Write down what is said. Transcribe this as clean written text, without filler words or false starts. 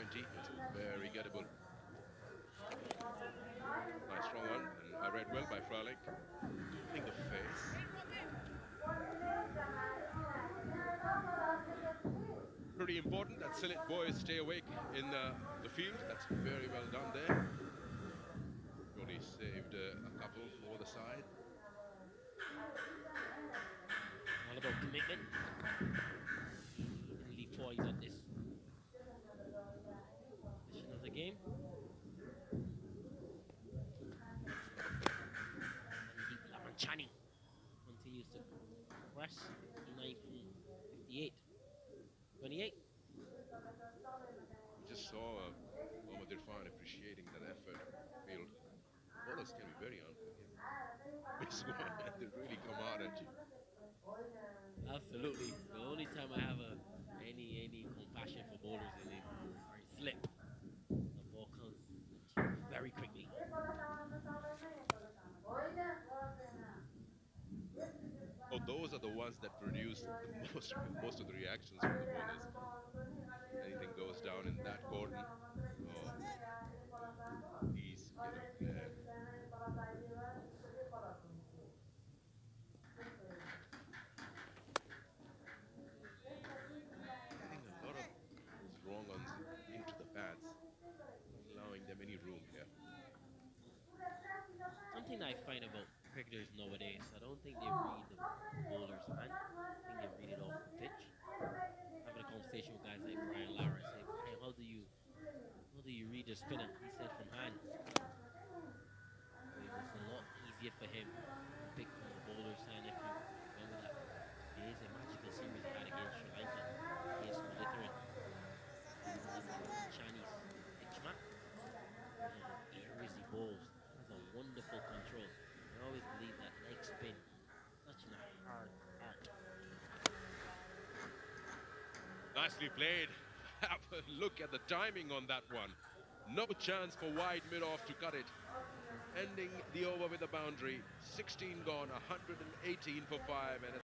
20. It's very gettable. Nice strong one, and I read well by Frolic. Opening the face. Pretty important that Sillet boys stay awake in the field. That's very well done there. Only saved a couple for the side. All about commitment. Evenly poised at this position of the game. Sandeep Lamichhane continues to press. 59 from 58. 28. We just saw Mohammad Irfan appreciating that effort in the field. Bowlers can be very unforgiving. This one, they really come out at you. Absolutely. The only time I have any compassion for bowlers is if they slip. The ball comes at you very quickly. Oh, those are the ones that produce the most of the reactions from the bowlers. Anything goes down in that cordon, oh, please get up there. Getting a lot of those wrong ones into the pads, not allowing them any room here. Something I find about cricketers nowadays, I don't think they read the bowler's hand. I think they read it off the pitch. Having a conversation with guys like Brian Lara, I say, Brian, how do you read the spinner? He said from hand. So it was a lot easier for him to pick from the bowler's hand. If you remember that, there is a magical series he had against Sri Lanka, against Lithuania. He knows Chinese pitch map. He knows the areas he bowls. He has a wonderful control. I always believe that leg spin, such an hard art. Nicely played. Have a look at the timing on that one. No chance for wide mid-off to cut it. Ending the over with a boundary. 16 gone, 118 for 5, and